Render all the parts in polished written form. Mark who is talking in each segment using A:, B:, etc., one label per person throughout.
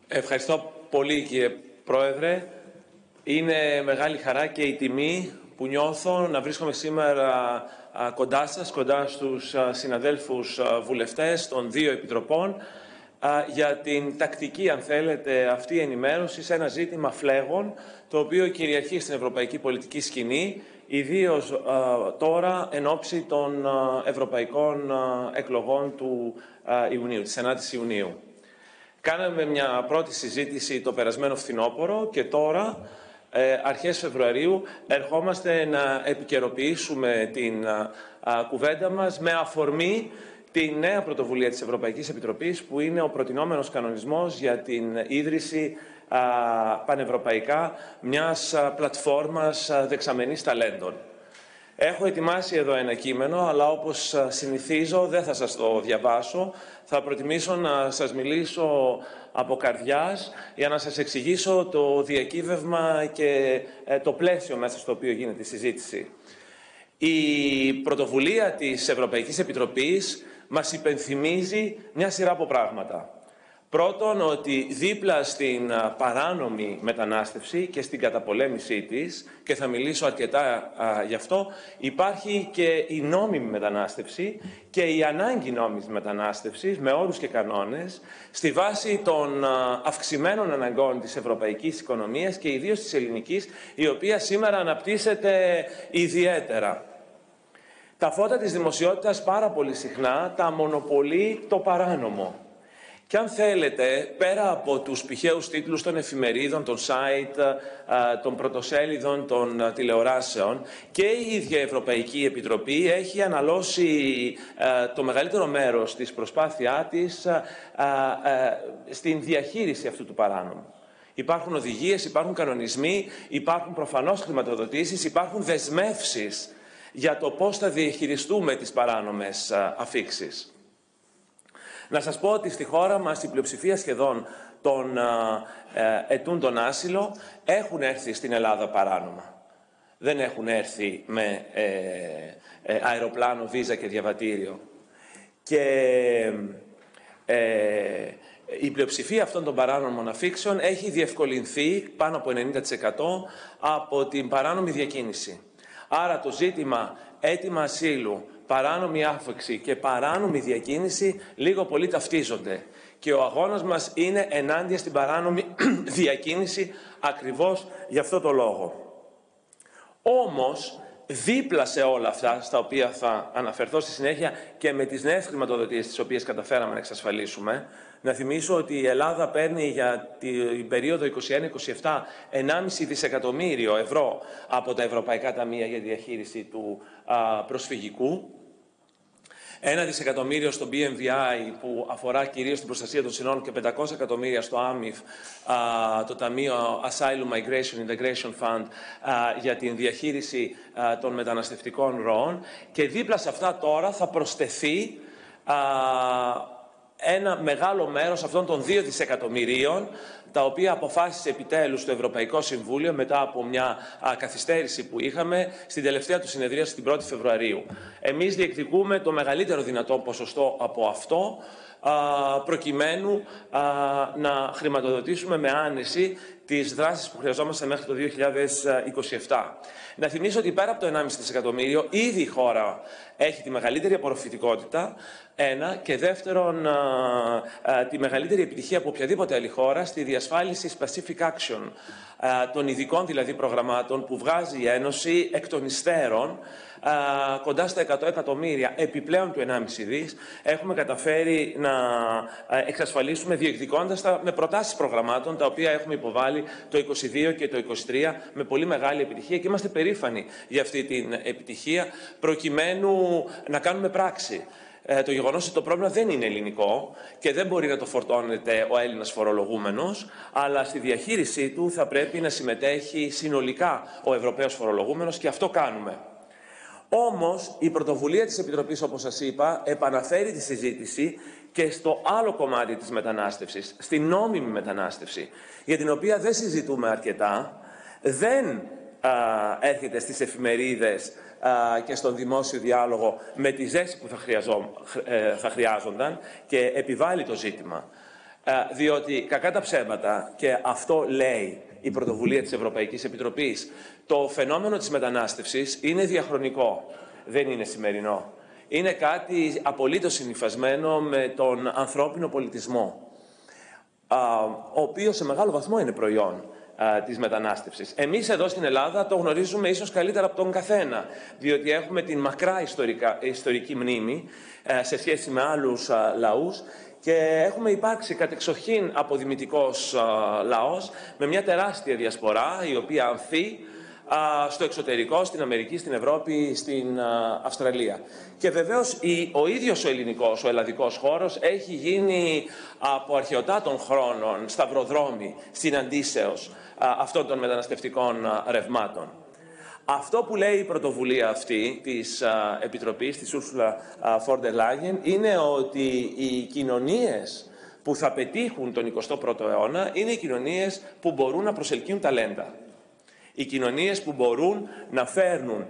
A: Ευχαριστώ πολύ, κύριε Πρόεδρε. Είναι μεγάλη χαρά και η τιμή που νιώθω να βρίσκομαι σήμερα κοντά σας, κοντά στους συναδέλφους βουλευτές των δύο επιτροπών για την τακτική, αν θέλετε, αυτή ενημέρωση σε ένα ζήτημα φλέγων, το οποίο κυριαρχεί στην ευρωπαϊκή πολιτική σκηνή, ιδίως τώρα εν ώψη των ευρωπαϊκών εκλογών του Ιουνίου, της 9ης Ιουνίου. Κάναμε μια πρώτη συζήτηση το περασμένο φθινόπωρο και τώρα, αρχές Φεβρουαρίου, ερχόμαστε να επικαιροποιήσουμε την κουβέντα μας με αφορμή τη νέα πρωτοβουλία της Ευρωπαϊκής Επιτροπής, που είναι ο προτινόμενος κανονισμός για την ίδρυση πανευρωπαϊκά μιας πλατφόρμας δεξαμενής ταλέντων. Έχω ετοιμάσει εδώ ένα κείμενο, αλλά όπως συνηθίζω δεν θα σας το διαβάσω. Θα προτιμήσω να σας μιλήσω από καρδιάς για να σας εξηγήσω το διακύβευμα και το πλαίσιο μέσα στο οποίο γίνεται η συζήτηση. Η πρωτοβουλία της Ευρωπαϊκής Επιτροπής μας υπενθυμίζει μια σειρά από πράγματα. Πρώτον, ότι δίπλα στην παράνομη μετανάστευση και στην καταπολέμησή της, και θα μιλήσω αρκετά γι' αυτό, υπάρχει και η νόμιμη μετανάστευση και η ανάγκη νόμιμης μετανάστευσης με όρους και κανόνες στη βάση των αυξημένων αναγκών της ευρωπαϊκής οικονομίας και ιδίως της ελληνικής, η οποία σήμερα αναπτύσσεται ιδιαίτερα. Τα φώτα της δημοσιότητας πάρα πολύ συχνά τα μονοπολεί το παράνομο. Και αν θέλετε, πέρα από τους πηχαίους τίτλους των εφημερίδων, των site, των πρωτοσέλιδων, των τηλεοράσεων, και η ίδια Ευρωπαϊκή Επιτροπή έχει αναλώσει το μεγαλύτερο μέρος της προσπάθειά της στην διαχείριση αυτού του παράνομου. Υπάρχουν οδηγίες, υπάρχουν κανονισμοί, υπάρχουν προφανώς χρηματοδοτήσεις, υπάρχουν δεσμεύσεις για το πώς θα διαχειριστούμε τις παράνομες αφίξεις. Να σας πω ότι στη χώρα μας η πλειοψηφία σχεδόν των ετούντων άσυλο έχουν έρθει στην Ελλάδα παράνομα. Δεν έχουν έρθει με αεροπλάνο, βίζα και διαβατήριο. Και η πλειοψηφία αυτών των παράνομων αφίξεων έχει διευκολυνθεί πάνω από 90% από την παράνομη διακίνηση. Άρα το ζήτημα αίτημα ασύλου, παράνομη άφηξη και παράνομη διακίνηση λίγο πολύ ταυτίζονται. Και ο αγώνας μας είναι ενάντια στην παράνομη διακίνηση ακριβώς γι' αυτό το λόγο. Όμως, δίπλα σε όλα αυτά, στα οποία θα αναφερθώ στη συνέχεια και με τις νέες χρηματοδοτήσεις τις οποίες καταφέραμε να εξασφαλίσουμε, να θυμίσω ότι η Ελλάδα παίρνει για την περίοδο 21-27 1,5 δισεκατομμύριο ευρώ από τα Ευρωπαϊκά Ταμεία για τη διαχείριση του προσφυγικού. 1 δισεκατομμύριο στο BMVI που αφορά κυρίως την προστασία των συνόρων και 500 εκατομμύρια στο AMIF, το Ταμείο Asylum Migration Integration Fund, για την διαχείριση των μεταναστευτικών ροών. Και δίπλα σε αυτά τώρα θα προσθεθεί ένα μεγάλο μέρος αυτών των 2 δισεκατομμυρίων, τα οποία αποφάσισε επιτέλους το Ευρωπαϊκό Συμβούλιο μετά από μια καθυστέρηση που είχαμε στην τελευταία του συνεδρίαση την 1η Φεβρουαρίου. Εμείς διεκδικούμε το μεγαλύτερο δυνατό ποσοστό από αυτό, προκειμένου να χρηματοδοτήσουμε με άνεση τις δράσεις που χρειαζόμαστε μέχρι το 2027. Να θυμίσω ότι πέρα από το 1,5 δισεκατομμύριο, ήδη η χώρα έχει τη μεγαλύτερη απορροφητικότητα, ένα, και δεύτερον, τη μεγαλύτερη επιτυχία από οποιαδήποτε άλλη χώρα στη διασφάλιση Specific Action, των ειδικών δηλαδή προγραμμάτων που βγάζει η Ένωση εκ των υστέρων, κοντά στα 100 εκατομμύρια επιπλέον του 1,5 δις, έχουμε καταφέρει να εξασφαλίσουμε διεκδικώντας τα με προτάσεις προγραμμάτων, τα οποία έχουμε υποβάλει το 22 και το 23 με πολύ μεγάλη επιτυχία, και είμαστε περήφανοι για αυτή την επιτυχία, προκειμένου να κάνουμε πράξη. Το γεγονός ότι το πρόβλημα δεν είναι ελληνικό και δεν μπορεί να το φορτώνεται ο Έλληνας φορολογούμενος, αλλά στη διαχείρισή του θα πρέπει να συμμετέχει συνολικά ο Ευρωπαίος φορολογούμενος, και αυτό κάνουμε. Όμως, η πρωτοβουλία της Επιτροπής, όπως σας είπα, επαναφέρει τη συζήτηση και στο άλλο κομμάτι της μετανάστευσης, στην νόμιμη μετανάστευση, για την οποία δεν συζητούμε αρκετά, δεν έρχεται στις εφημερίδες και στον δημόσιο διάλογο με τη ζέση που θα χρειάζονταν και επιβάλλει το ζήτημα. Διότι, κακά τα ψέματα, και αυτό λέει η πρωτοβουλία της Ευρωπαϊκής Επιτροπής, το φαινόμενο της μετανάστευσης είναι διαχρονικό, δεν είναι σημερινό. Είναι κάτι απολύτως συνυφασμένο με τον ανθρώπινο πολιτισμό, ο οποίος σε μεγάλο βαθμό είναι προϊόν της μετανάστευσης. Εμείς εδώ στην Ελλάδα το γνωρίζουμε ίσως καλύτερα από τον καθένα, διότι έχουμε την μακρά ιστορική μνήμη σε σχέση με άλλους λαούς και έχουμε υπάρξει κατεξοχήν αποδημητικός λαός με μια τεράστια διασπορά η οποία ανθεί στο εξωτερικό, στην Αμερική, στην Ευρώπη, στην Αυστραλία. Και βεβαίως ο ίδιος ο ελληνικός, ο ελλαδικός χώρος έχει γίνει από αρχαιοτάτων χρόνων σταυροδρόμι συναντήσεως αυτών των μεταναστευτικών ρευμάτων. Αυτό που λέει η πρωτοβουλία αυτή της Επιτροπής, της Ursula von der Leyen, είναι ότι οι κοινωνίες που θα πετύχουν τον 21ο αιώνα είναι οι κοινωνίες που μπορούν να προσελκύουν ταλέντα. Οι κοινωνίες που μπορούν να φέρνουν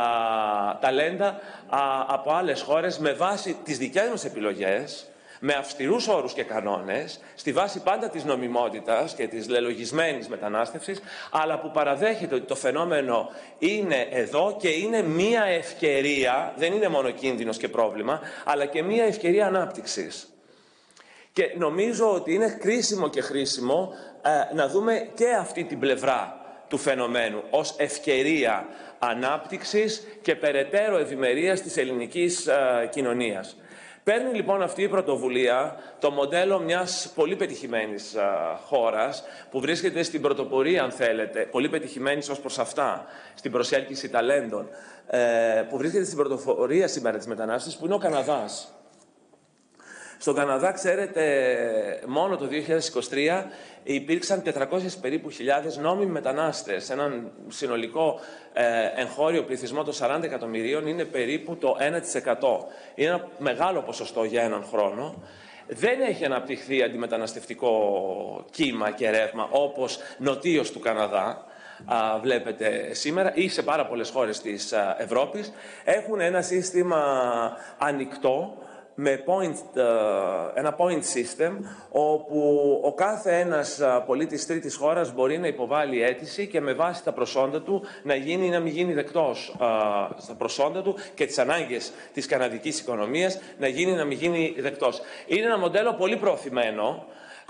A: ταλέντα από άλλες χώρες με βάση τις δικές μας επιλογές, με αυστηρούς όρους και κανόνες, στη βάση πάντα της νομιμότητας και της λελογισμένης μετανάστευσης, αλλά που παραδέχεται ότι το φαινόμενο είναι εδώ και είναι μία ευκαιρία, δεν είναι μόνο κίνδυνος και πρόβλημα, αλλά και μία ευκαιρία ανάπτυξης. Και νομίζω ότι είναι κρίσιμο και χρήσιμο να δούμε και αυτή την πλευρά του φαινομένου ως ευκαιρία ανάπτυξης και περαιτέρω ευημερίας της ελληνικής κοινωνίας. Παίρνει λοιπόν αυτή η πρωτοβουλία το μοντέλο μιας πολύ πετυχημένης χώρας που βρίσκεται στην πρωτοπορία, αν θέλετε, πολύ πετυχημένης ως προς αυτά, στην προσέλκυση ταλέντων, που βρίσκεται στην πρωτοπορία σήμερα της μετανάστευσης, που είναι ο Καναδάς. Στον Καναδά, ξέρετε, μόνο το 2023 υπήρξαν 400 περίπου χιλιάδες νόμιμοι μετανάστες. Έναν συνολικό εγχώριο πληθυσμό των 40 εκατομμυρίων είναι περίπου το 1%. Είναι ένα μεγάλο ποσοστό για έναν χρόνο. Δεν έχει αναπτυχθεί αντιμεταναστευτικό κύμα και ρεύμα όπως νοτίως του Καναδά. Βλέπετε σήμερα ή σε πάρα πολλές χώρες της Ευρώπης. Έχουν ένα σύστημα ανοιχτό, με ένα point system, όπου ο κάθε ένας πολίτης τρίτης χώρας μπορεί να υποβάλει αίτηση και με βάση τα προσόντα του να γίνει ή να μην γίνει δεκτός στα προσόντα του και τις ανάγκες της καναδικής οικονομίας να γίνει ή να μην γίνει δεκτός. Είναι ένα μοντέλο πολύ προωθημένο.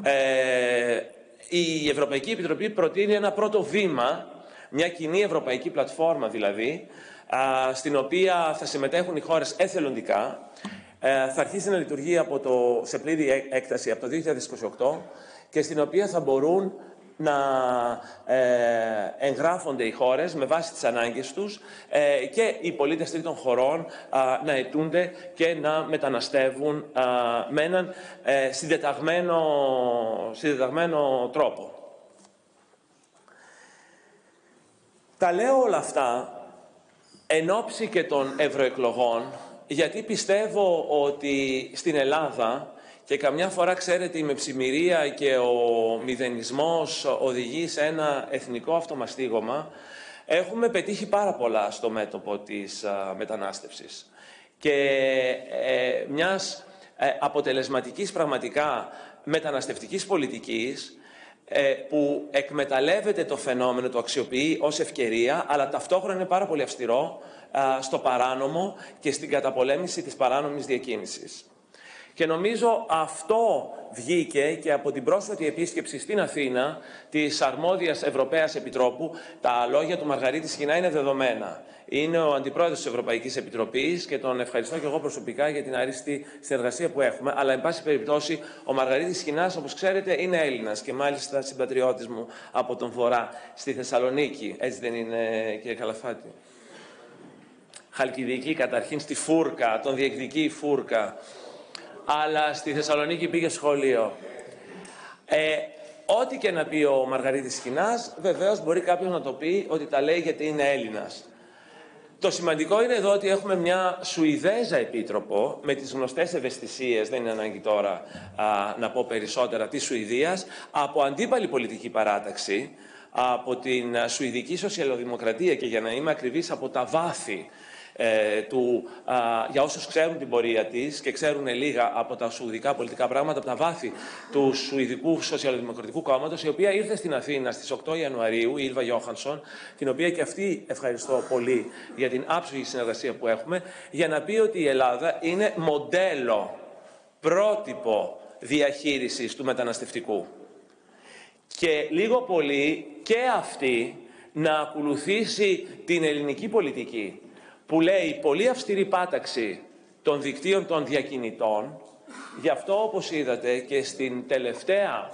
A: Η Ευρωπαϊκή Επιτροπή προτείνει ένα πρώτο βήμα, μια κοινή ευρωπαϊκή πλατφόρμα δηλαδή, στην οποία θα συμμετέχουν οι χώρες εθελοντικά. Θα αρχίσει να λειτουργεί σε πλήρη έκταση από το 2028 και στην οποία θα μπορούν να εγγράφονται οι χώρες με βάση τις ανάγκες τους και οι πολίτες τρίτων χωρών να αιτούνται και να μεταναστεύουν με έναν συντεταγμένο τρόπο. Τα λέω όλα αυτά εν ώψη και των ευρωεκλογών, γιατί πιστεύω ότι στην Ελλάδα, και καμιά φορά ξέρετε η μεψημυρία και ο μηδενισμός οδηγεί σε ένα εθνικό αυτομαστίγωμα, έχουμε πετύχει πάρα πολλά στο μέτωπο της μετανάστευσης. Και μιας αποτελεσματικής πραγματικά μεταναστευτικής πολιτικής που εκμεταλλεύεται το φαινόμενο, το αξιοποιεί ως ευκαιρία, αλλά ταυτόχρονα είναι πάρα πολύ αυστηρό στο παράνομο και στην καταπολέμηση της παράνομης διακίνησης. Και νομίζω αυτό βγήκε και από την πρόσφατη επίσκεψη στην Αθήνα της αρμόδιας Ευρωπαίας Επιτρόπου. Τα λόγια του Μαργαρίτη Σχοινά είναι δεδομένα. Είναι ο Αντιπρόεδρος της Ευρωπαϊκής Επιτροπής και τον ευχαριστώ και εγώ προσωπικά για την άριστη συνεργασία που έχουμε. Αλλά, εν πάση περιπτώσει, ο Μαργαρίτης Σχοινάς, όπως ξέρετε, είναι Έλληνας και μάλιστα συμπατριώτης μου από τον Βορρά, στη Θεσσαλονίκη. Έτσι δεν είναι, κύριε Καλαφάτη? Χαλκιδική, καταρχήν στη Φούρκα, τον διεκδικεί η Φούρκα. Αλλά στη Θεσσαλονίκη πήγε σχολείο. Ό,τι και να πει ο Μαργαρίτης Σχοινάς, βεβαίως μπορεί κάποιος να το πει ότι τα λέει γιατί είναι Έλληνας. Το σημαντικό είναι εδώ ότι έχουμε μια Σουηδέζα επίτροπο με τις γνωστές ευαισθησίες, δεν είναι ανάγκη τώρα να πω περισσότερα, της Σουηδίας, από αντίπαλη πολιτική παράταξη, από την Σουηδική Σοσιαλδημοκρατία και, για να είμαι ακριβής, από τα βάθη για όσους ξέρουν την πορεία της και ξέρουν λίγα από τα σουηδικά πολιτικά πράγματα, από τα βάθη του Σουηδικού Σοσιαλδημοκρατικού Κόμματος, η οποία ήρθε στην Αθήνα στις 8 Ιανουαρίου, η Ήλβα Γιόχανσον, την οποία και αυτή ευχαριστώ πολύ για την άψογη συνεργασία που έχουμε, για να πει ότι η Ελλάδα είναι μοντέλο, πρότυπο διαχείρισης του μεταναστευτικού. Και λίγο πολύ και αυτή να ακολουθήσει την ελληνική πολιτική, που λέει πολύ αυστηρή πάταξη των δικτύων των διακινητών. Γι' αυτό, όπως είδατε και στην τελευταία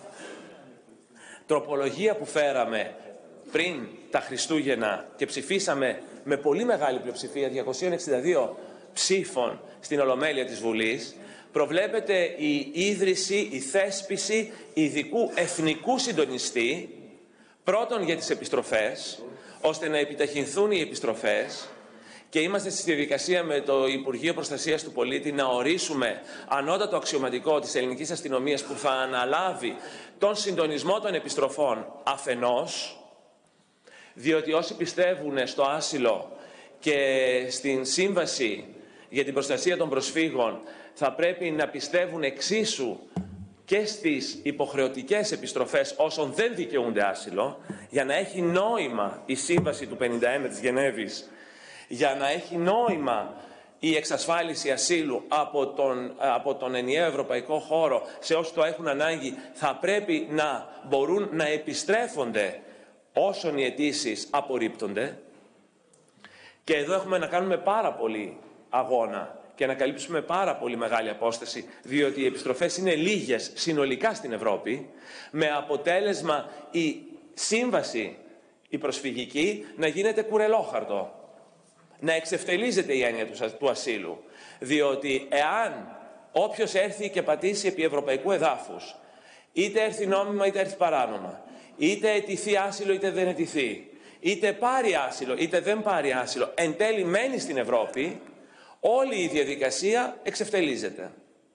A: τροπολογία που φέραμε πριν τα Χριστούγεννα και ψηφίσαμε με πολύ μεγάλη πλειοψηφία, 262 ψήφων στην Ολομέλεια της Βουλής, προβλέπεται η ίδρυση, η θέσπιση ειδικού εθνικού συντονιστή, πρώτον για τις επιστροφές, ώστε να επιταχυνθούν οι επιστροφές, και είμαστε στη διαδικασία με το Υπουργείο Προστασίας του Πολίτη να ορίσουμε ανώτατο αξιωματικό της ελληνικής αστυνομίας που θα αναλάβει τον συντονισμό των επιστροφών αφενός, διότι όσοι πιστεύουν στο άσυλο και στην Σύμβαση για την Προστασία των Προσφύγων θα πρέπει να πιστεύουν εξίσου και στις υποχρεωτικές επιστροφές όσων δεν δικαιούνται άσυλο, για να έχει νόημα η Σύμβαση του 51 της Γενέβης, για να έχει νόημα η εξασφάλιση ασύλου από τον ενιαίο ευρωπαϊκό χώρο σε όσους το έχουν ανάγκη, θα πρέπει να μπορούν να επιστρέφονται όσων οι αιτήσεις απορρίπτονται. Και εδώ έχουμε να κάνουμε πάρα πολύ αγώνα και να καλύψουμε πάρα πολύ μεγάλη απόσταση, διότι οι επιστροφές είναι λίγες συνολικά στην Ευρώπη, με αποτέλεσμα η σύμβαση, η προσφυγική, να γίνεται κουρελόχαρτο, να εξευτελίζεται η έννοια του ασύλου. Διότι εάν όποιος έρθει και πατήσει επί ευρωπαϊκού εδάφους, είτε έρθει νόμιμα είτε έρθει παράνομα, είτε αιτηθεί άσυλο είτε δεν αιτηθεί, είτε πάρει άσυλο είτε δεν πάρει άσυλο, εν τέλει μένει στην Ευρώπη, όλη η διαδικασία εξευτελίζεται.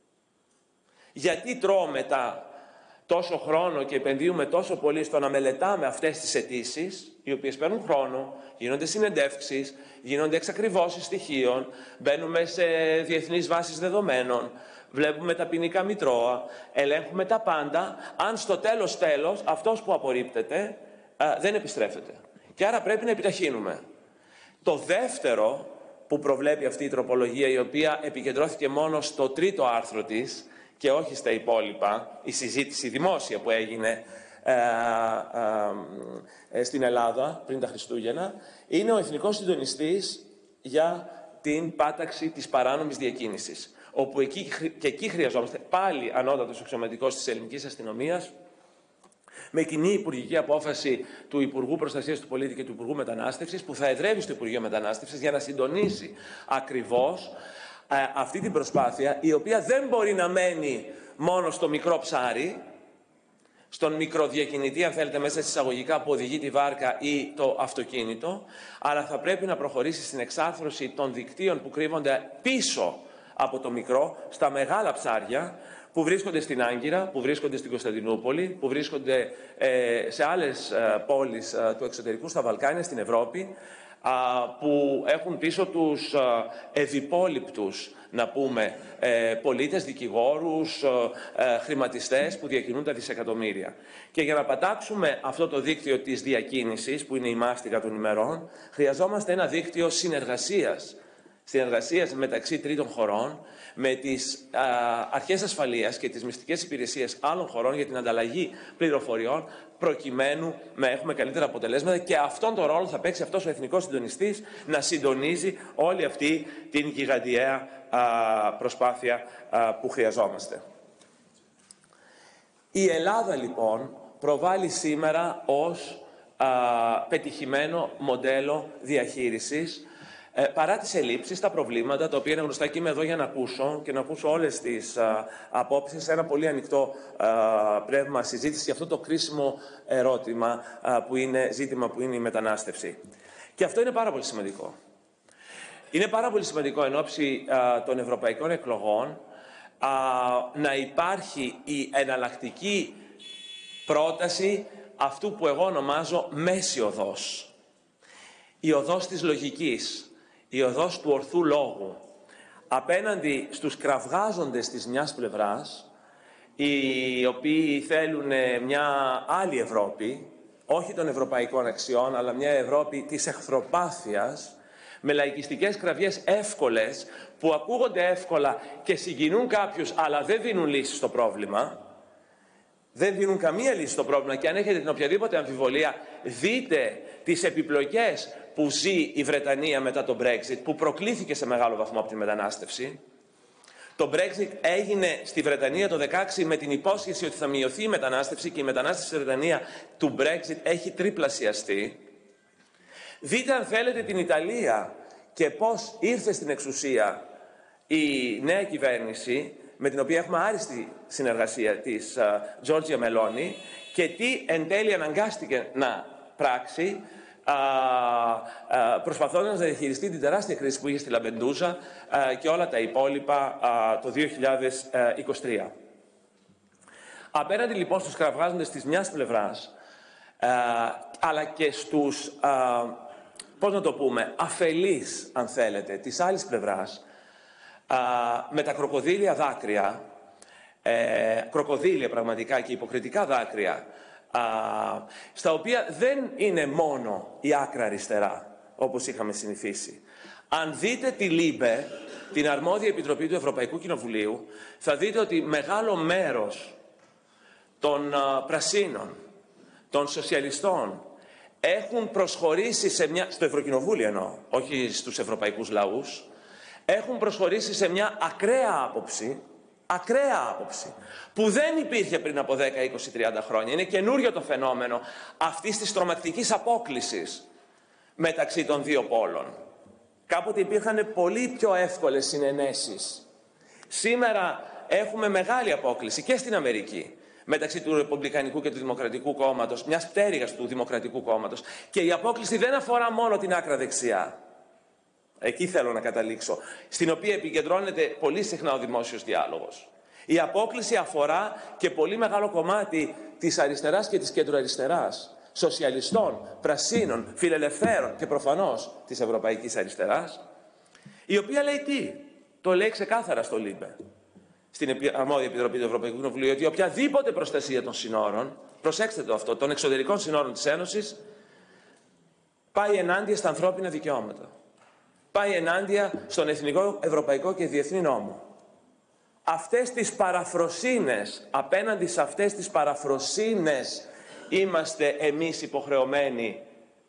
A: Γιατί τρώμε μετά τόσο χρόνο και επενδύουμε τόσο πολύ στο να μελετάμε αυτές τις αιτήσεις, οι οποίες παίρνουν χρόνο, γίνονται συνεντεύξεις, γίνονται εξακριβώσεις στοιχείων, μπαίνουμε σε διεθνείς βάσεις δεδομένων, βλέπουμε τα ποινικά μητρώα, ελέγχουμε τα πάντα, αν στο τέλος αυτός που απορρίπτεται δεν επιστρέφεται. Και άρα πρέπει να επιταχύνουμε. Το δεύτερο που προβλέπει αυτή η τροπολογία, η οποία επικεντρώθηκε μόνο στο τρίτο άρθρο της και όχι στα υπόλοιπα, η συζήτηση δημόσια που έγινε στην Ελλάδα πριν τα Χριστούγεννα, είναι ο Εθνικός Συντονιστής για την πάταξη της παράνομης διακίνησης, όπου εκεί χρειαζόμαστε πάλι ανώτατος αξιωματικός της ελληνικής αστυνομίας, με κοινή υπουργική απόφαση του Υπουργού Προστασίας του Πολίτη και του Υπουργού Μετανάστευσης, που θα εδρεύει στο Υπουργείο Μετανάστευσης για να συντονίσει ακριβώς αυτή την προσπάθεια, η οποία δεν μπορεί να μένει μόνο στο μικρό ψάρι, στον μικροδιακινητή, αν θέλετε, μέσα εισαγωγικά, που οδηγεί τη βάρκα ή το αυτοκίνητο, αλλά θα πρέπει να προχωρήσει στην εξάρθρωση των δικτύων που κρύβονται πίσω από το μικρό, στα μεγάλα ψάρια, που βρίσκονται στην Άγκυρα, που βρίσκονται στην Κωνσταντινούπολη, που βρίσκονται σε άλλες πόλεις του εξωτερικού, στα Βαλκάνια, στην Ευρώπη, που έχουν πίσω τους ευυπόληπτους, να πούμε, πολίτες, δικηγόρους, χρηματιστές που διακινούν τα δισεκατομμύρια. Και για να πατάξουμε αυτό το δίκτυο της διακίνησης, που είναι η μάστιγα των ημερών, χρειαζόμαστε ένα δίκτυο συνεργασίας μεταξύ τρίτων χωρών, με τις αρχές ασφαλείας και τις μυστικές υπηρεσίες άλλων χωρών για την ανταλλαγή πληροφοριών, προκειμένου να έχουμε καλύτερα αποτελέσματα, και αυτόν τον ρόλο θα παίξει αυτός ο εθνικός συντονιστής, να συντονίζει όλη αυτή την γιγαντιαία προσπάθεια που χρειαζόμαστε. Η Ελλάδα λοιπόν προβάλλει σήμερα ως πετυχημένο μοντέλο διαχείρισης, παρά τις ελλείψεις, τα προβλήματα, τα οποία είναι γνωστά, και είμαι εδώ για να ακούσω και να ακούσω όλες τις απόψεις, ένα πολύ ανοιχτό πνεύμα συζήτηση για αυτό το κρίσιμο ζήτημα που είναι η μετανάστευση. Και αυτό είναι πάρα πολύ σημαντικό. Είναι πάρα πολύ σημαντικό εν ώψη των ευρωπαϊκών εκλογών να υπάρχει η εναλλακτική πρόταση αυτού που εγώ ονομάζω μέση οδός. Η οδός της λογικής. η οδός του ορθού λόγου απέναντι στους κραυγάζοντες της μιας πλευράς, οι οποίοι θέλουν μια άλλη Ευρώπη, όχι των ευρωπαϊκών αξιών, αλλά μια Ευρώπη της εχθροπάθειας, με λαϊκιστικές κραυγές εύκολες, που ακούγονται εύκολα και συγκινούν κάποιους, αλλά δεν δίνουν λύση στο πρόβλημα. Δεν δίνουν καμία λύση στο πρόβλημα, και αν έχετε την οποιαδήποτε αμφιβολία, δείτε τις επιπλοκές που ζει η Βρετανία μετά το Brexit, που προκλήθηκε σε μεγάλο βαθμό από τη μετανάστευση. Το Brexit έγινε στη Βρετανία το 2016 με την υπόσχεση ότι θα μειωθεί η μετανάστευση, και η μετανάστευση στη Βρετανία του Brexit έχει τριπλασιαστεί. Δείτε, αν θέλετε, την Ιταλία και πώς ήρθε στην εξουσία η νέα κυβέρνηση, με την οποία έχουμε άριστη συνεργασία, της Τζόρτζια Μελόνι, και τι εν τέλει αναγκάστηκε να πράξει, προσπαθώντας να διαχειριστεί την τεράστια κρίση που είχε στη Λαμπεντούζα και όλα τα υπόλοιπα το 2023. Απέναντι λοιπόν στους κραυγάζοντες της μιας πλευράς, αλλά και στους, πώς να το πούμε, αφελείς, αν θέλετε, της άλλης πλευράς, με τα κροκοδίλια δάκρυα, κροκοδίλια πραγματικά και υποκριτικά δάκρυα, στα οποία δεν είναι μόνο η άκρα αριστερά, όπως είχαμε συνηθίσει. Αν δείτε τη ΛΥΜΠΕ, την αρμόδια επιτροπή του Ευρωπαϊκού Κοινοβουλίου, θα δείτε ότι μεγάλο μέρος των πρασίνων, των σοσιαλιστών, έχουν προσχωρήσει στο Ευρωκοινοβούλιο εννοώ, όχι στους ευρωπαϊκούς λαούς, έχουν προσχωρήσει σε μια ακραία άποψη, που δεν υπήρχε πριν από 10, 20, 30 χρόνια. Είναι καινούριο το φαινόμενο αυτής της τρομακτικής απόκλισης μεταξύ των δύο πόλων. Κάποτε υπήρχαν πολύ πιο εύκολες συνενέσεις. Σήμερα έχουμε μεγάλη απόκλιση και στην Αμερική, μεταξύ του Ρεπουμπλικανικού και του Δημοκρατικού κόμματος, μιας πτέρυγας του Δημοκρατικού κόμματος. Και η απόκλιση δεν αφορά μόνο την άκρα δεξιά. Εκεί θέλω να καταλήξω, στην οποία επικεντρώνεται πολύ συχνά ο δημόσιος διάλογος. Η απόκλιση αφορά και πολύ μεγάλο κομμάτι της αριστεράς και της κεντροαριστεράς, σοσιαλιστών, πρασίνων, φιλελευθέρων και προφανώς της ευρωπαϊκής αριστεράς, η οποία λέει τι? Το λέει ξεκάθαρα στο ΛΥΜΠΕ, στην αρμόδια επιτροπή του Ευρωπαϊκού Κοινοβουλίου, ότι οποιαδήποτε προστασία των συνόρων, προσέξτε το αυτό, των εξωτερικών συνόρων της Ένωσης, πάει ενάντια στα ανθρώπινα δικαιώματα. Πάει ενάντια στον εθνικό, ευρωπαϊκό και διεθνή νόμο. Αυτές τις παραφροσύνες, απέναντι σε αυτές τις παραφροσύνες, είμαστε εμείς υποχρεωμένοι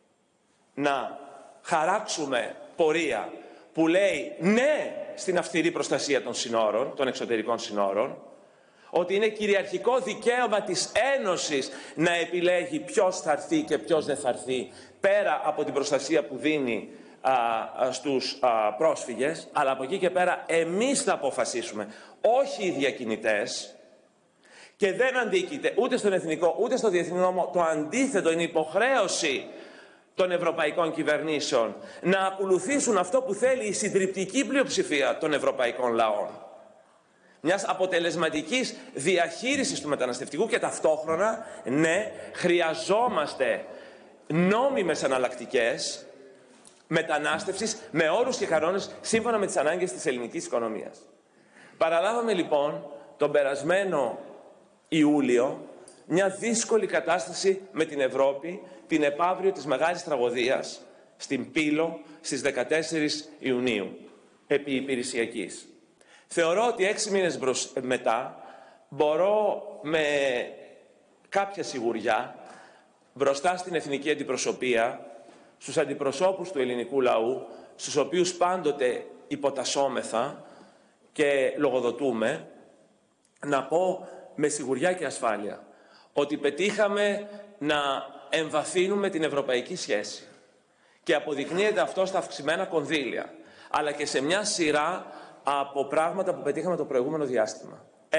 A: να χαράξουμε πορεία που λέει ναι στην αυστηρή προστασία των συνόρων, των εξωτερικών συνόρων, ότι είναι κυριαρχικό δικαίωμα της Ένωσης να επιλέγει ποιος θα έρθει και ποιος δεν θα έρθει, πέρα από την προστασία που δίνει στους πρόσφυγες, αλλά από εκεί και πέρα εμείς θα αποφασίσουμε, όχι οι διακινητές, και δεν αντίκειται ούτε στον εθνικό ούτε στο διεθνή νόμο. Το αντίθετο, είναι υποχρέωση των ευρωπαϊκών κυβερνήσεων να ακολουθήσουν αυτό που θέλει η συντριπτική πλειοψηφία των ευρωπαϊκών λαών. Μιας αποτελεσματικής διαχείρισης του μεταναστευτικού, και ταυτόχρονα, ναι, χρειαζόμαστε νόμιμες εναλλακτικές μετανάστευσης με όρους και κανόνες σύμφωνα με τις ανάγκες της ελληνικής οικονομίας. Παραλάβαμε λοιπόν τον περασμένο Ιούλιο μια δύσκολη κατάσταση με την Ευρώπη, την επαύριο της μεγάλης τραγωδίας στην Πύλο στις 14 Ιουνίου, επί υπηρεσιακής. Θεωρώ ότι 6 μήνες μετά μπορώ με κάποια σιγουριά μπροστά στην εθνική αντιπροσωπεία, στους αντιπροσώπους του ελληνικού λαού, στους οποίους πάντοτε υποτασσόμεθα και λογοδοτούμε, να πω με σιγουριά και ασφάλεια ότι πετύχαμε να εμβαθύνουμε την ευρωπαϊκή σχέση, και αποδεικνύεται αυτό στα αυξημένα κονδύλια, αλλά και σε μια σειρά από πράγματα που πετύχαμε το προηγούμενο διάστημα. 1.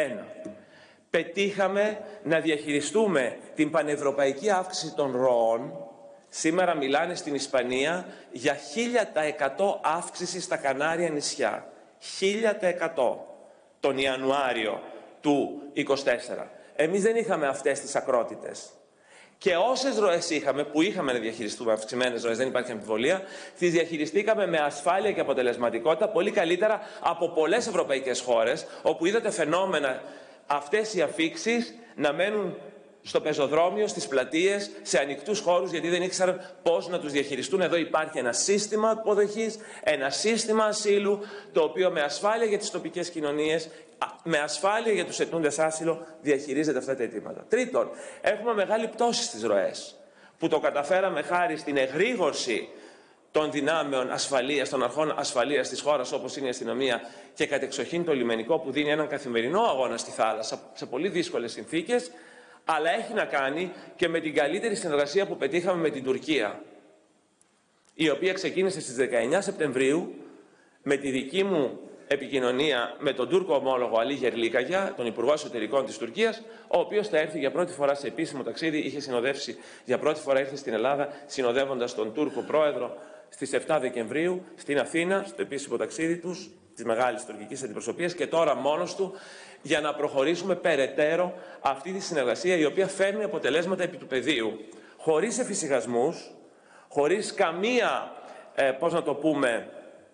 A: Πετύχαμε να διαχειριστούμε την πανευρωπαϊκή αύξηση των ροών. Σήμερα μιλάνε στην Ισπανία για 1000% αύξηση στα Κανάρια νησιά. 1000% τον Ιανουάριο του 2024. Εμείς δεν είχαμε αυτές τις ακρότητες. Και όσες ροές είχαμε, που είχαμε να διαχειριστούμε αυξημένες ροές, δεν υπάρχει αμφιβολία, τις διαχειριστήκαμε με ασφάλεια και αποτελεσματικότητα πολύ καλύτερα από πολλές ευρωπαϊκές χώρες, όπου είδατε φαινόμενα αυτές οι αφίξεις να μένουν στο πεζοδρόμιο, στις πλατείες, σε ανοιχτούς χώρους, γιατί δεν ήξεραν πώς να τους διαχειριστούν. Εδώ υπάρχει ένα σύστημα αποδοχής, ένα σύστημα ασύλου, το οποίο με ασφάλεια για τις τοπικές κοινωνίες, με ασφάλεια για τους αιτούντες άσυλο, διαχειρίζεται αυτά τα αιτήματα. Τρίτον, έχουμε μεγάλη πτώση στις ροές, που το καταφέραμε χάρη στην εγρήγορση των δυνάμεων ασφαλείας, των αρχών ασφαλείας της χώρας, όπως είναι η αστυνομία και κατεξοχήν το λιμενικό, που δίνει έναν καθημερινό αγώνα στη θάλασσα, σε πολύ δύσκολες συνθήκες, αλλά έχει να κάνει και με την καλύτερη συνεργασία που πετύχαμε με την Τουρκία, η οποία ξεκίνησε στις 19 Σεπτεμβρίου με τη δική μου επικοινωνία με τον Τούρκο ομόλογο Αλή Γερλίκαγια, τον Υπουργό Εσωτερικών της Τουρκίας, ο οποίος θα έρθει για πρώτη φορά σε επίσημο ταξίδι, είχε συνοδεύσει για πρώτη φορά, ήρθε στην Ελλάδα συνοδεύοντας τον Τούρκο Πρόεδρο στις 7 Δεκεμβρίου στην Αθήνα, στο επίσημο ταξίδι τους, της μεγάλης τουρκικής αντιπροσωπείας, και τώρα μόνος του, για να προχωρήσουμε περαιτέρω αυτή τη συνεργασία, η οποία φέρνει αποτελέσματα επί του πεδίου, χωρίς εφησυχασμούς, χωρίς καμία, πώς να το πούμε,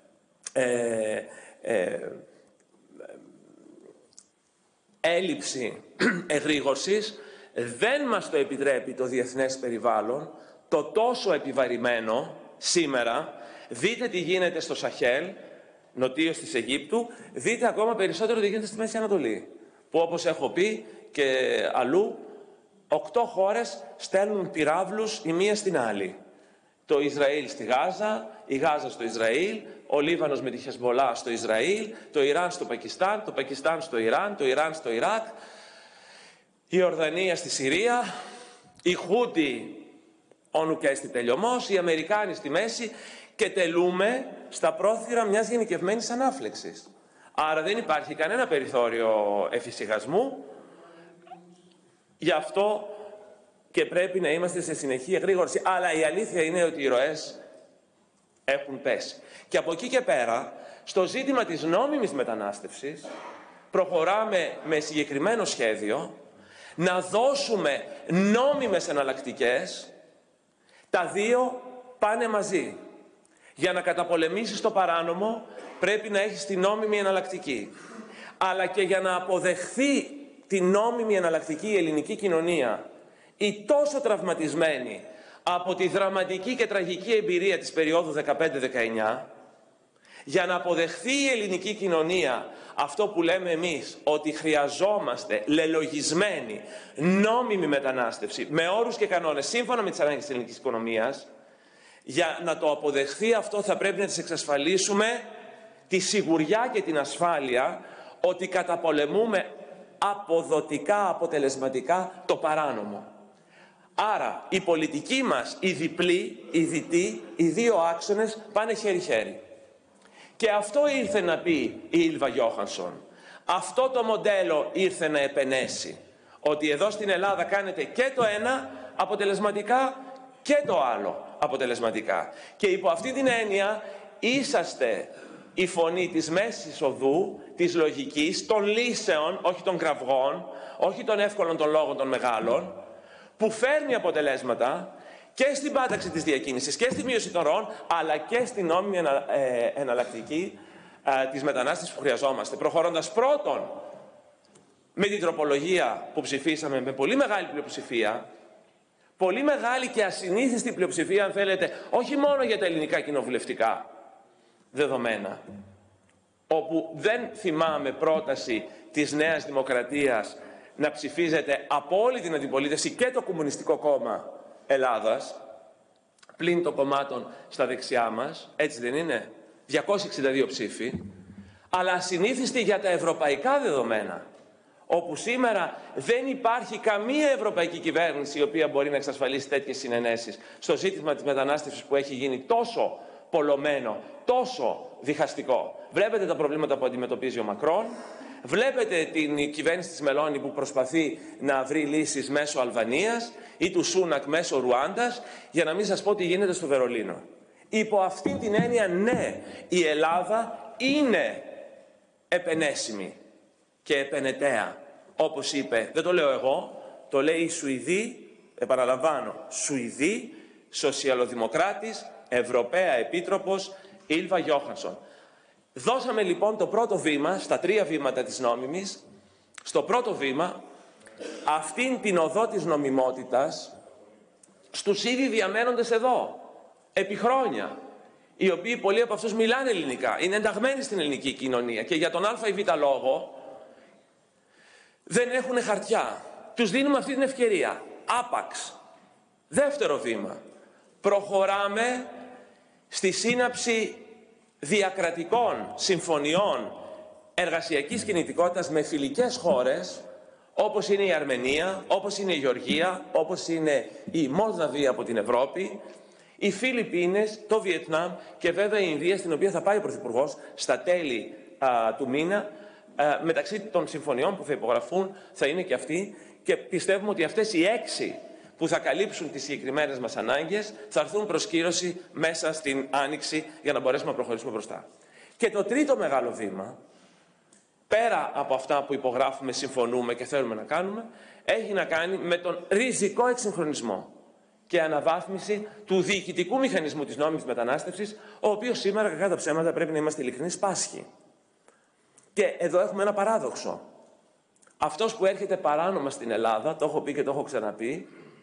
A: έλλειψη εγρήγορσης. Δεν μας το επιτρέπει το διεθνές περιβάλλον, το τόσο επιβαρημένο σήμερα. Δείτε τι γίνεται στο Σαχέλ, νοτίως της Αιγύπτου, δείτε ακόμα περισσότερο τι γίνεται στη Μέση Ανατολή, που όπως έχω πει και αλλού, 8 χώρες στέλνουν πυράβλους η μία στην άλλη. Το Ισραήλ στη Γάζα, η Γάζα στο Ισραήλ, ο Λίβανος με τη Χεσμολά στο Ισραήλ, το Ιράν στο Πακιστάν, το Πακιστάν στο Ιράν, το Ιράν στο Ιράκ, η Ορδανία στη Συρία, οι Χούτι όνου και στη τελειωμός, οι Αμερικάνοι στη μέση, και τελούμε στα πρόθυρα μιας γενικευμένης ανάφλεξης. Άρα δεν υπάρχει κανένα περιθώριο εφησυχασμού, γι' αυτό και πρέπει να είμαστε σε συνεχή εγρήγορση. Αλλά η αλήθεια είναι ότι οι ροές έχουν πέσει. Και από εκεί και πέρα, στο ζήτημα της νόμιμης μετανάστευσης, προχωράμε με συγκεκριμένο σχέδιο να δώσουμε νόμιμες εναλλακτικές. Τα δύο πάνε μαζί. Για να καταπολεμήσεις το παράνομο πρέπει να έχεις την νόμιμη εναλλακτική. Αλλά και για να αποδεχθεί την νόμιμη εναλλακτική η ελληνική κοινωνία, η τόσο τραυματισμένη από τη δραματική και τραγική εμπειρία της περίοδου 15-19, για να αποδεχθεί η ελληνική κοινωνία αυτό που λέμε εμείς, ότι χρειαζόμαστε λελογισμένη, νόμιμη μετανάστευση, με όρους και κανόνες, σύμφωνα με τις ανάγκες της ελληνικής οικονομίας, για να το αποδεχθεί αυτό θα πρέπει να της εξασφαλίσουμε τη σιγουριά και την ασφάλεια ότι καταπολεμούμε αποδοτικά, αποτελεσματικά το παράνομο. Άρα η πολιτική μας, η διπλή, η διτή, οι δύο άξονες πάνε χέρι-χέρι. Και αυτό ήρθε να πει η Ήλβα Γιώχανσον. Αυτό το μοντέλο ήρθε να επενέσει. Ότι εδώ στην Ελλάδα κάνετε και το ένα αποτελεσματικά και το άλλο αποτελεσματικά. Και υπό αυτή την έννοια είσαστε η φωνή της μέσης οδού, της λογικής, των λύσεων, όχι των κραυγών, όχι των εύκολων των λόγων των μεγάλων, που φέρνει αποτελέσματα και στην πάταξη της διακίνησης και στη μείωση των ροών, αλλά και στην νόμιμη εναλλακτική της μετανάστευσης που χρειαζόμαστε. Προχωρώντας πρώτον με την τροπολογία που ψηφίσαμε με πολύ μεγάλη πλειοψηφία, πολύ μεγάλη και ασυνήθιστη πλειοψηφία, αν θέλετε, όχι μόνο για τα ελληνικά κοινοβουλευτικά δεδομένα, όπου δεν θυμάμαι πρόταση της Νέας Δημοκρατίας να ψηφίζεται από όλη την αντιπολίτευση και το Κομμουνιστικό Κόμμα Ελλάδας, πλην των κομμάτων στα δεξιά μας, έτσι δεν είναι, 262 ψήφοι, αλλά ασυνήθιστη για τα ευρωπαϊκά δεδομένα, όπου σήμερα δεν υπάρχει καμία ευρωπαϊκή κυβέρνηση η οποία μπορεί να εξασφαλίσει τέτοιες συνενέσεις στο ζήτημα της μετανάστευσης που έχει γίνει τόσο πολλωμένο, τόσο διχαστικό. Βλέπετε τα προβλήματα που αντιμετωπίζει ο Μακρόν, βλέπετε την κυβέρνηση της Μελώνη που προσπαθεί να βρει λύσεις μέσω Αλβανίας ή του Σούνακ μέσω Ρουάντας, για να μην σας πω τι γίνεται στο Βερολίνο. Υπό αυτήν την έννοια, ναι, η Ελλάδα είναι επενέσιμη και επενεταία, όπως είπε, δεν το λέω εγώ, το λέει η Σουηδή Επαναλαμβάνω, Σουηδή, σοσιαλοδημοκράτης, Ευρωπαία Επίτροπος, Ήλβα Γιόχανσον. Δώσαμε λοιπόν το πρώτο βήμα, στα 3 βήματα της νόμιμης, στο πρώτο βήμα, αυτήν την οδό της νομιμότητας, στους ήδη διαμένοντες εδώ, επί χρόνια, οι οποίοι πολλοί από αυτούς μιλάνε ελληνικά, είναι ενταγμένοι στην ελληνική κοινωνία και για τον α ή β λόγο δεν έχουν χαρτιά. Τους δίνουμε αυτή την ευκαιρία. Άπαξ. Δεύτερο βήμα. Προχωράμε στη σύναψη διακρατικών συμφωνιών εργασιακής κινητικότητας με φιλικές χώρες, όπως είναι η Αρμενία, όπως είναι η Γεωργία, όπως είναι η Μολδαβία από την Ευρώπη, οι Φιλιππίνες, το Βιετνάμ και βέβαια η Ινδία, στην οποία θα πάει ο Πρωθυπουργός στα τέλη του μήνα. Μεταξύ των συμφωνιών που θα υπογραφούν θα είναι και αυτή, και πιστεύουμε ότι αυτές οι 6 που θα καλύψουν τις συγκεκριμένες μας ανάγκες θα έρθουν προς κύρωση μέσα στην Άνοιξη για να μπορέσουμε να προχωρήσουμε μπροστά. Και το τρίτο μεγάλο βήμα, πέρα από αυτά που υπογράφουμε, συμφωνούμε και θέλουμε να κάνουμε, έχει να κάνει με τον ριζικό εξυγχρονισμό και αναβάθμιση του διοικητικού μηχανισμού της νόμιμης μετανάστευσης, ο οποίος σήμερα, κακά τα ψέματα, πρέπει να είμαστε ειλικρινείς, πάσχει. Και εδώ έχουμε ένα παράδοξο. Αυτός που έρχεται παράνομα στην Ελλάδα, το έχω πει και το έχω ξαναπεί,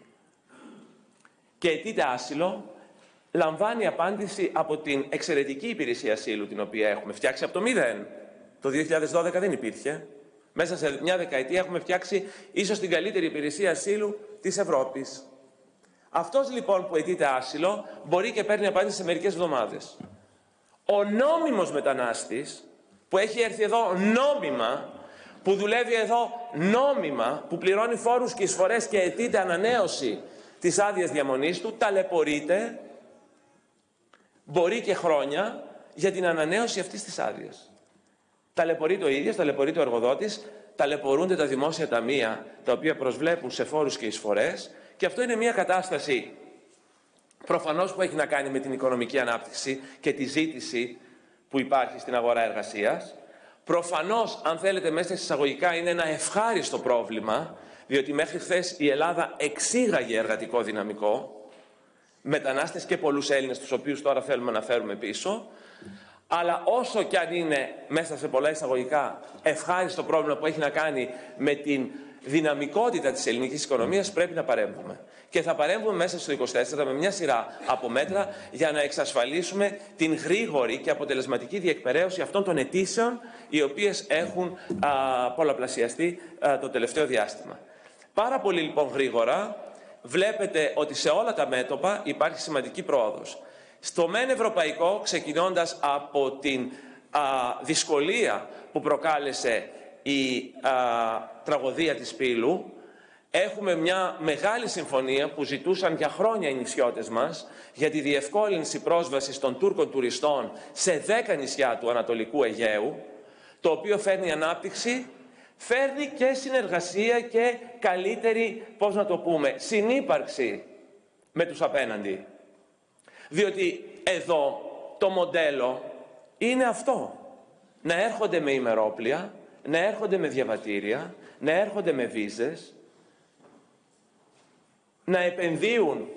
A: και αιτείται άσυλο, λαμβάνει απάντηση από την εξαιρετική υπηρεσία ασύλου, την οποία έχουμε φτιάξει από το 0. Το 2012 δεν υπήρχε. Μέσα σε μια δεκαετία έχουμε φτιάξει ίσως την καλύτερη υπηρεσία ασύλου της Ευρώπης. Αυτός λοιπόν που αιτείται άσυλο μπορεί και παίρνει απάντηση σε μερικές εβδομάδες. Ο νόμιμος μετανάστης που έχει έρθει εδώ νόμιμα, που δουλεύει εδώ νόμιμα, που πληρώνει φόρους και εισφορές και αιτείται ανανέωση της άδειας διαμονής του, ταλαιπωρείται, μπορεί και χρόνια, για την ανανέωση αυτής της άδειας. Ταλαιπωρείται ο ίδιος, ταλαιπωρείται ο εργοδότης, ταλαιπωρούνται τα δημόσια ταμεία, τα οποία προσβλέπουν σε φόρους και εισφορές, και αυτό είναι μια κατάσταση προφανώς που έχει να κάνει με την οικονομική ανάπτυξη και τη ζήτηση που υπάρχει στην αγορά εργασίας. Προφανώς, αν θέλετε, μέσα εισαγωγικά είναι ένα ευχάριστο πρόβλημα, διότι μέχρι χθες η Ελλάδα εξήγαγε εργατικό δυναμικό, μετανάστες και πολλούς Έλληνες, τους οποίους τώρα θέλουμε να φέρουμε πίσω, αλλά όσο κι αν είναι μέσα σε πολλά εισαγωγικά ευχάριστο πρόβλημα που έχει να κάνει με την δυναμικότητα της ελληνικής οικονομίας, πρέπει να παρέμβουμε. Και θα παρέμβουμε μέσα στο 24 με μια σειρά από μέτρα για να εξασφαλίσουμε την γρήγορη και αποτελεσματική διεκπεραίωση αυτών των αιτήσεων, οι οποίες έχουν πολλαπλασιαστεί το τελευταίο διάστημα. Πάρα πολύ λοιπόν γρήγορα βλέπετε ότι σε όλα τα μέτωπα υπάρχει σημαντική πρόοδος. Στο μεν ευρωπαϊκό, ξεκινώντας από την δυσκολία που προκάλεσε η τραγωδία της Πύλου, έχουμε μια μεγάλη συμφωνία που ζητούσαν για χρόνια οι νησιώτες μας για τη διευκόλυνση πρόσβασης των Τούρκων τουριστών σε 10 νησιά του Ανατολικού Αιγαίου, το οποίο φέρνει ανάπτυξη, φέρνει και συνεργασία και καλύτερη, πώς να το πούμε, συνύπαρξη με τους απέναντι. Διότι εδώ το μοντέλο είναι αυτό. Να έρχονται με ημερόπλια, να έρχονται με διαβατήρια, να έρχονται με βίζες, να επενδύουν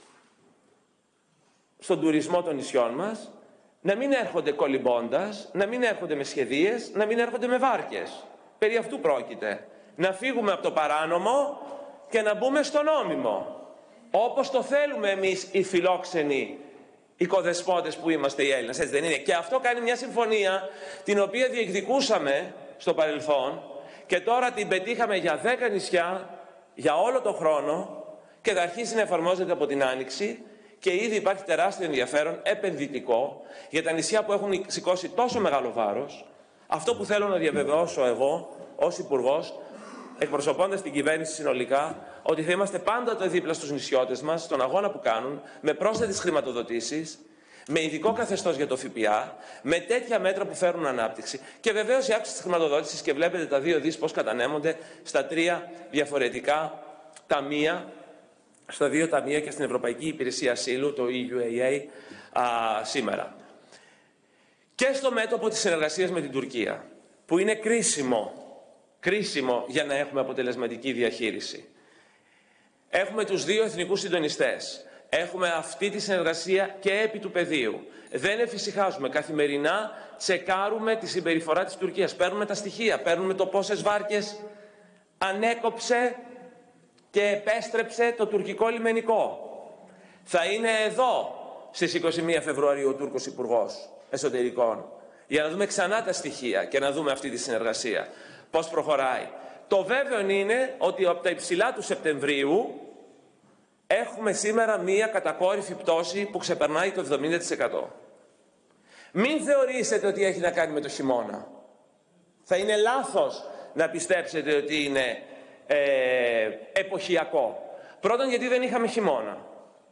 A: στον τουρισμό των νησιών μας, να μην έρχονται κολυμπώντας, να μην έρχονται με σχεδίες, να μην έρχονται με βάρκες. Περί αυτού πρόκειται. Να φύγουμε από το παράνομο και να μπούμε στο νόμιμο. Όπως το θέλουμε εμείς οι φιλόξενοι οικοδεσπότες που είμαστε οι Έλληνες, έτσι δεν είναι? Και αυτό κάνει μια συμφωνία την οποία διεκδικούσαμε στο παρελθόν και τώρα την πετύχαμε για 10 νησιά, για όλο το χρόνο, και θα αρχίσει να εφαρμόζεται από την Άνοιξη, και ήδη υπάρχει τεράστιο ενδιαφέρον επενδυτικό για τα νησιά που έχουν σηκώσει τόσο μεγάλο βάρος. Αυτό που θέλω να διαβεβαιώσω εγώ ως Υπουργός, εκπροσωπώντας την κυβέρνηση συνολικά, ότι θα είμαστε πάντοτε δίπλα στους νησιώτες μας, στον αγώνα που κάνουν, με πρόσθετες χρηματοδοτήσεις, με ειδικό καθεστώς για το ΦΠΑ, με τέτοια μέτρα που φέρνουν ανάπτυξη. Και βεβαίως η αύξηση της χρηματοδότησης, και βλέπετε τα 2 δις πώς κατανέμονται στα 3 διαφορετικά ταμεία, στα 2 ταμεία και στην Ευρωπαϊκή Υπηρεσία Ασύλου, το EUAA, σήμερα. Και στο μέτωπο της συνεργασίας με την Τουρκία, που είναι κρίσιμο για να έχουμε αποτελεσματική διαχείριση. Έχουμε τους δύο εθνικούς συντονιστές. Έχουμε αυτή τη συνεργασία και επί του πεδίου. Δεν εφησυχάζουμε. Καθημερινά τσεκάρουμε τη συμπεριφορά της Τουρκίας. Παίρνουμε τα στοιχεία, παίρνουμε το πόσες βάρκες ανέκοψε και επέστρεψε το τουρκικό λιμενικό. Θα είναι εδώ στις 21 Φεβρουαρίου ο Τούρκος Υπουργός Εσωτερικών για να δούμε ξανά τα στοιχεία και να δούμε αυτή τη συνεργασία. Πώς προχωράει. Το βέβαιο είναι ότι από τα υψηλά του Σεπτεμβρίου έχουμε σήμερα μία κατακόρυφη πτώση που ξεπερνάει το 70%. Μην θεωρήσετε ότι έχει να κάνει με το χειμώνα. Θα είναι λάθος να πιστέψετε ότι είναι εποχιακό. Πρώτον, γιατί δεν είχαμε χειμώνα.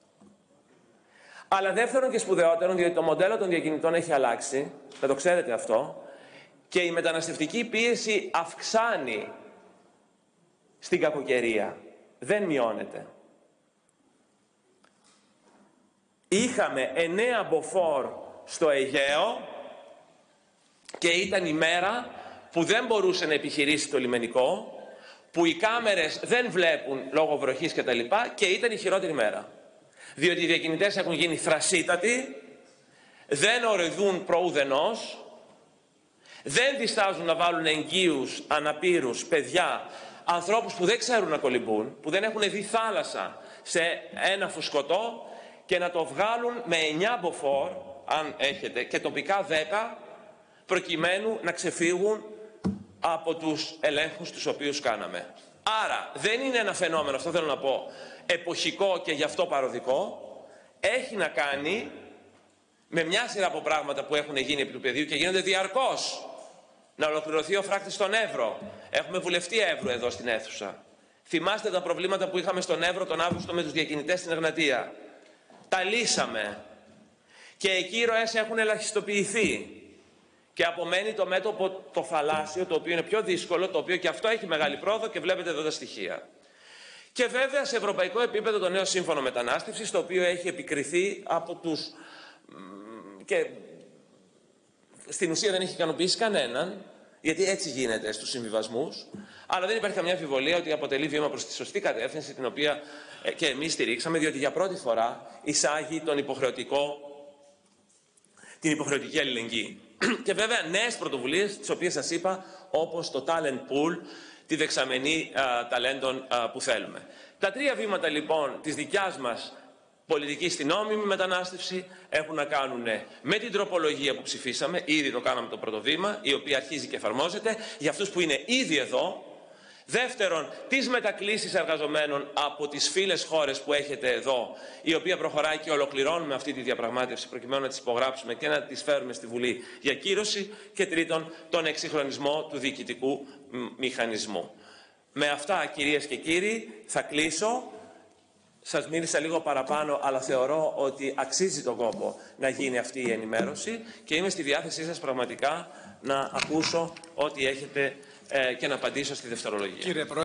A: Αλλά δεύτερον και σπουδαιότερον, διότι το μοντέλο των διακινητών έχει αλλάξει, θα το ξέρετε αυτό, και η μεταναστευτική πίεση αυξάνει στην κακοκαιρία. Δεν μειώνεται. Είχαμε 9 μποφόρ στο Αιγαίο και ήταν η μέρα που δεν μπορούσε να επιχειρήσει το λιμενικό, που οι κάμερες δεν βλέπουν λόγω βροχής κτλ. Και ήταν η χειρότερη μέρα. Διότι οι διακινητές έχουν γίνει θρασίτατοι, δεν ορειδούν προουδενός, δεν διστάζουν να βάλουν εγγύους, αναπήρους, παιδιά, ανθρώπους που δεν ξέρουν να κολυμπούν, που δεν έχουν δει θάλασσα σε ένα φουσκωτό και να το βγάλουν με 9 μποφόρ, αν έχετε, και τοπικά 10, προκειμένου να ξεφύγουν από τους ελέγχους τους οποίους κάναμε. Άρα δεν είναι ένα φαινόμενο, αυτό θέλω να πω, εποχικό και γι' αυτό παροδικό. Έχει να κάνει με μια σειρά από πράγματα που έχουν γίνει επί του πεδίου και γίνονται διαρκώς. Να ολοκληρωθεί ο φράκτης στον Εύρο. Έχουμε βουλευτή Εύρου εδώ στην αίθουσα. Θυμάστε τα προβλήματα που είχαμε στον Εύρο τον Αύγουστο με τους διακινητές στην Εγνατία. Τα λύσαμε. Και εκεί οι ροές έχουν ελαχιστοποιηθεί. Και απομένει το μέτωπο το θαλάσσιο, το οποίο είναι πιο δύσκολο, το οποίο και αυτό έχει μεγάλη πρόοδο και βλέπετε εδώ τα στοιχεία. Και βέβαια σε ευρωπαϊκό επίπεδο το νέο σύμφωνο μετανάστευσης, το οποίο έχει επικριθεί από τους... και στην ουσία δεν έχει ικανοποιήσει κανέναν, γιατί έτσι γίνεται στους συμβιβασμούς, αλλά δεν υπάρχει καμιά αμφιβολία ότι αποτελεί βήμα προς τη σωστή κατεύθυνση, την οποία και εμείς στηρίξαμε, διότι για πρώτη φορά εισάγει την υποχρεωτική αλληλεγγύη. Και βέβαια νέες πρωτοβουλίες, τις οποίες σας είπα, όπως το Talent Pool, τη δεξαμενή ταλέντων που θέλουμε. Τα τρία βήματα λοιπόν της δικιάς μας πολιτικής στην νόμιμη μετανάστευση έχουν να κάνουν με την τροπολογία που ψηφίσαμε, ήδη το κάναμε το πρώτο βήμα, η οποία αρχίζει και εφαρμόζεται για αυτούς που είναι ήδη εδώ. Δεύτερον, τις μετακλήσεις εργαζομένων από τις φίλες χώρες που έχετε εδώ, η οποία προχωράει και ολοκληρώνουμε αυτή τη διαπραγμάτευση προκειμένου να τις υπογράψουμε και να τις φέρουμε στη Βουλή για κύρωση. Και τρίτον, τον εξυγχρονισμό του διοικητικού μηχανισμού. Με αυτά, κυρίες και κύριοι, θα κλείσω. Σας μίλησα λίγο παραπάνω, αλλά θεωρώ ότι αξίζει τον κόπο να γίνει αυτή η ενημέρωση και είμαι στη διάθεσή σας πραγματικά να ακούσω ό,τι έχετε και να απαντήσω στη δευτερολογία.